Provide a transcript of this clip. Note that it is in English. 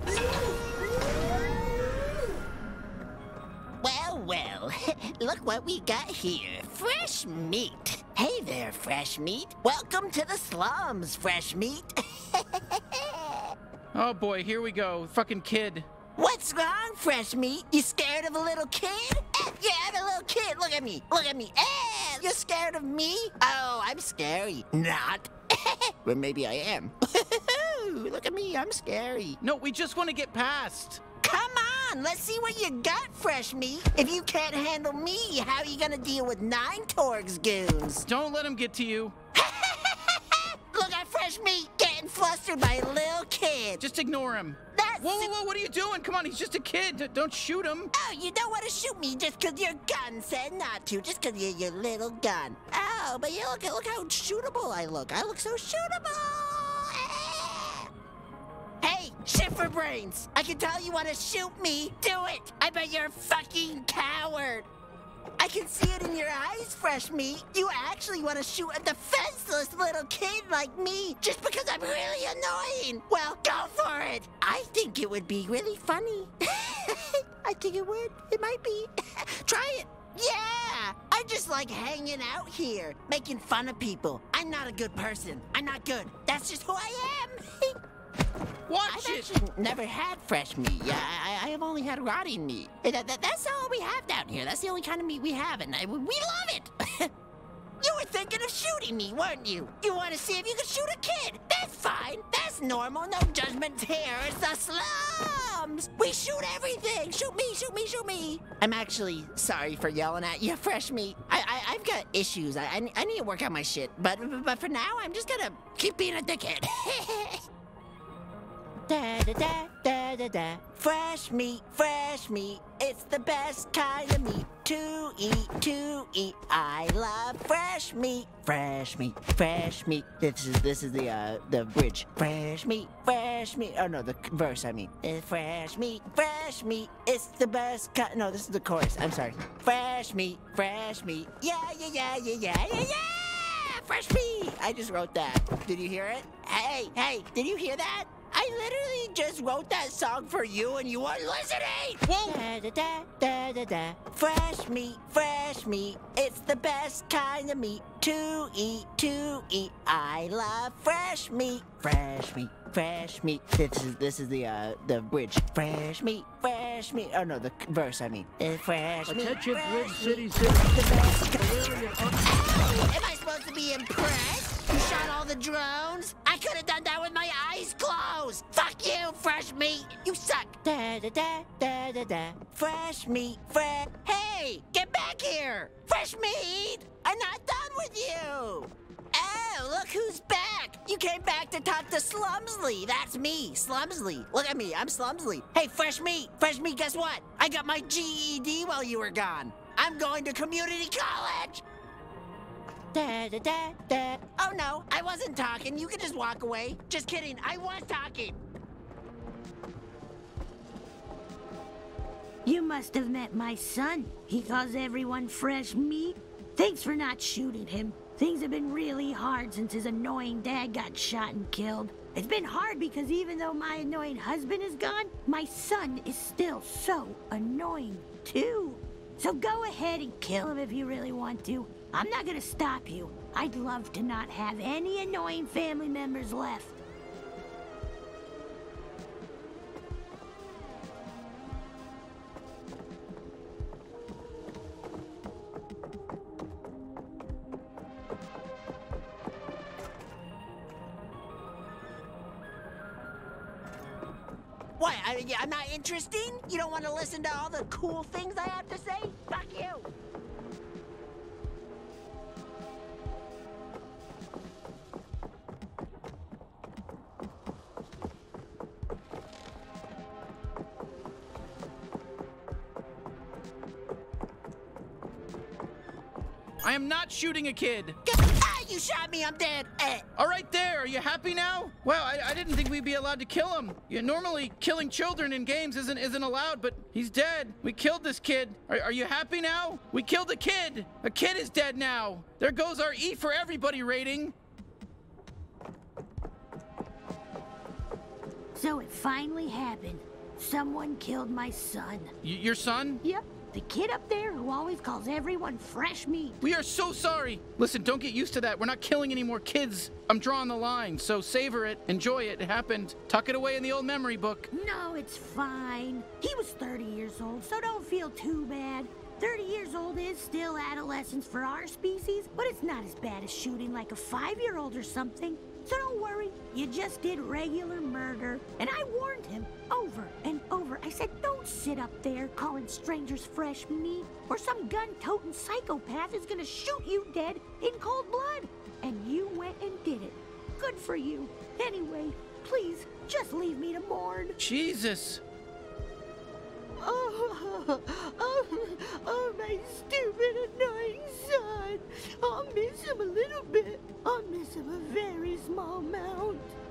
Well, well, look what we got here. Fresh meat. Hey there, Fresh Meat. Welcome to the slums, Fresh Meat. Oh boy, here we go. Fucking kid. What's wrong, Fresh Meat? You scared of a little kid? Yeah, I'm a little kid. Look at me. Look at me. You're scared of me? Oh, I'm scary. Not. Well, maybe I am. Look at me. I'm scary. No, we just want to get past. Come on. Let's see what you got, Fresh Meat. If you can't handle me, how are you going to deal with 9 Torgs goons? Don't let him get to you. Look at Fresh Meat getting flustered by a little kid. Just ignore him. That's Whoa, whoa, whoa, what are you doing? Come on, he's just a kid. Don't shoot him. Oh, you don't want to shoot me just because your gun said not to, just because you're your little gun. Oh, but you look how shootable I look. I look so shootable. Hey, shit for brains. I can tell you want to shoot me. Do it. I bet you're a fucking coward. I can see it in your eyes, Fresh Meat. You actually want to shoot a defenseless little kid like me just because I'm really annoying. Well, go for it. I think it would be really funny. I think it would. It might be. Try it. Yeah, I just like hanging out here, making fun of people. I'm not a good person. I'm not good. That's just who I am. Watch I've it. actually never had fresh meat. Yeah, I have only had rotting meat. That's all we have down here. That's the only kind of meat we have, and we love it. You were thinking of shooting me, weren't you? You want to see if you could shoot a kid. That's fine. That's normal. No judgments here. It's the slums. We shoot everything. Shoot me, shoot me, shoot me. I'm actually sorry for yelling at you, fresh meat. I've got issues. I need to work on my shit. But for now, I'm just gonna keep being a dickhead. Da da da da da da. Fresh meat, it's the best kind of meat to eat. I love fresh meat, fresh meat. This is the bridge. Fresh meat. Oh no, the verse. I mean, fresh meat, it's the best kind. No, this is the chorus. I'm sorry. Fresh meat. Yeah. Fresh meat. I just wrote that. Did you hear it? Hey, did you hear that? I literally just wrote that song for you and you weren't listening! Whoa! Da. Fresh meat, it's the best kind of meat to eat. I love fresh meat. This is the bridge. Fresh meat. Oh no, the verse. I mean, fresh meat. Attention, Bridge City. Am I supposed to be impressed? You shot all the drones? I could have done that with my eyes closed. Fuck you, fresh meat. You suck. Da. Fresh meat. Hey, get back here. Fresh meat. I'm not done with you. Oh, look who's back. You came back to talk to Slumsley. That's me, Slumsley. Look at me, I'm Slumsley. Hey, fresh meat, guess what? I got my GED while you were gone. I'm going to community college. Da. Oh no, I wasn't talking. You can just walk away. Just kidding, I was talking. You must have met my son. He calls everyone fresh meat. Thanks for not shooting him. Things have been really hard since his annoying dad got shot and killed. It's been hard because even though my annoying husband is gone, my son is still so annoying too. So go ahead and kill him if you really want to. I'm not gonna stop you. I'd love to not have any annoying family members left. What, I'm not interesting? You don't want to listen to all the cool things I have to say? Fuck you! I am not shooting a kid. You shot me, I'm dead. All right there, are you happy now? Well, I didn't think we'd be allowed to kill him. Normally, killing children in games isn't allowed, but he's dead. We killed this kid. Are you happy now? We killed a kid. A kid is dead now. There goes our E for everybody rating. So it finally happened. Someone killed my son. Your son? Yep, the kid up there who always calls everyone fresh meat. We are so sorry. Listen, don't get used to that. We're not killing any more kids. I'm drawing the line, so savor it, enjoy it. It happened. Tuck it away in the old memory book. No, it's fine. He was 30 years old, so don't feel too bad. 30 years old is still adolescence for our species, but it's not as bad as shooting like a 5-year-old or something. So don't worry, you just did regular murder. And I warned him over and over. I said, don't sit up there calling strangers fresh meat, or some gun-toting psychopath is gonna shoot you dead in cold blood. And you went and did it. Good for you. Anyway, please, just leave me to mourn. Jesus. Oh, my stupid, annoying son. I'll miss him a little bit. I'll miss him a very small amount.